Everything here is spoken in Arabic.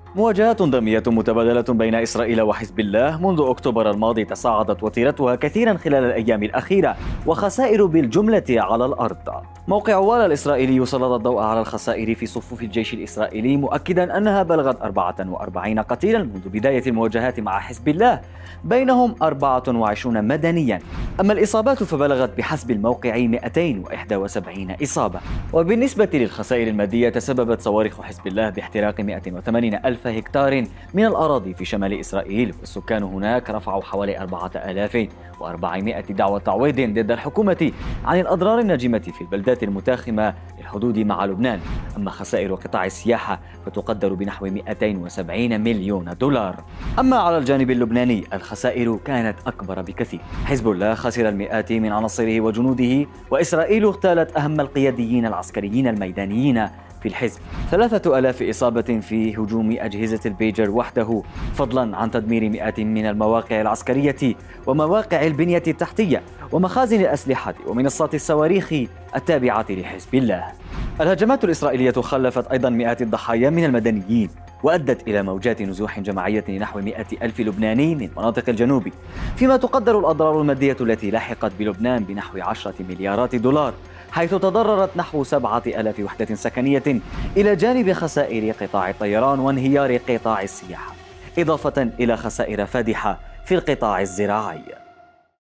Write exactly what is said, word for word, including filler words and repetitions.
مواجهات دموية متبادلة بين إسرائيل وحزب الله منذ أكتوبر الماضي تصاعدت وتيرتها كثيرا خلال الأيام الأخيرة، وخسائر بالجملة على الأرض. موقع والا الإسرائيلي سلط الضوء على الخسائر في صفوف الجيش الإسرائيلي، مؤكدا أنها بلغت أربعة وأربعين قتيلا منذ بداية المواجهات مع حزب الله، بينهم أربعة وعشرين مدنيا. أما الإصابات فبلغت بحسب الموقع مئتين وإحدى وسبعين إصابة. وبالنسبة للخسائر المادية، تسببت صواريخ حزب الله باحتراق مئة وثمانين ألف هكتار من الأراضي في شمال إسرائيل، والسكان هناك رفعوا حوالي أربعة آلاف وأربعمائة دعوى تعويض ضد الحكومة عن الأضرار الناجمة في البلدات المتاخمة للحدود مع لبنان. أما خسائر قطاع السياحة فتقدر بنحو مئتين وسبعين مليون دولار. أما على الجانب اللبناني الخسائر كانت أكبر بكثير. حزب الله خسر المئات من عناصره وجنوده، وإسرائيل اغتالت أهم القياديين العسكريين الميدانيين في الحزب. ثلاثة آلاف إصابة في هجوم أجهزة البيجر وحده، فضلا عن تدمير مئات من المواقع العسكرية ومواقع البنية التحتية ومخازن الأسلحة ومنصات الصواريخ التابعة لحزب الله. الهجمات الإسرائيلية خلفت أيضا مئات الضحايا من المدنيين، وأدت إلى موجات نزوح جماعية لنحو مئة ألف لبناني من مناطق الجنوب، فيما تقدر الأضرار المادية التي لاحقت بلبنان بنحو عشرة مليارات دولار، حيث تضررت نحو سبعة آلاف وحدة سكنية، إلى جانب خسائر قطاع الطيران وانهيار قطاع السياحة، إضافة إلى خسائر فادحة في القطاع الزراعي.